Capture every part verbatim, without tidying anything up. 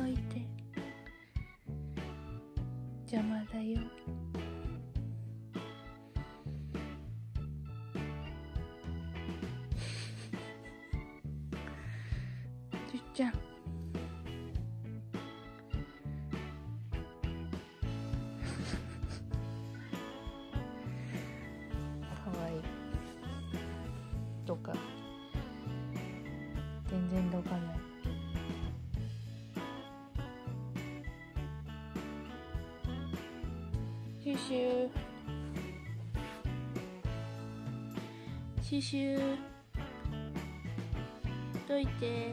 どいて、邪魔だよ。じゅっちゃん、かわいい。どか全然どかない。シュシュシュシュどいて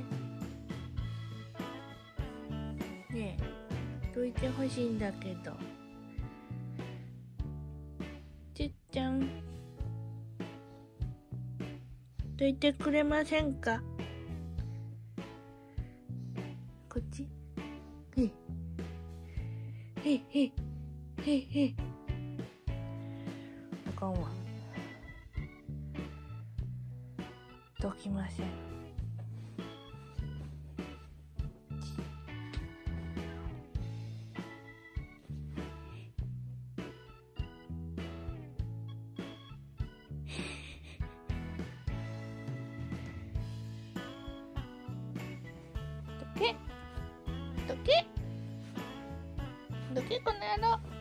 ねえ、どいてほしいんだけど。ちっちゃん、どいてくれませんか。こっち。へいへいへいへいへい。あかんわ、どきません。どけどけどけ、この野郎。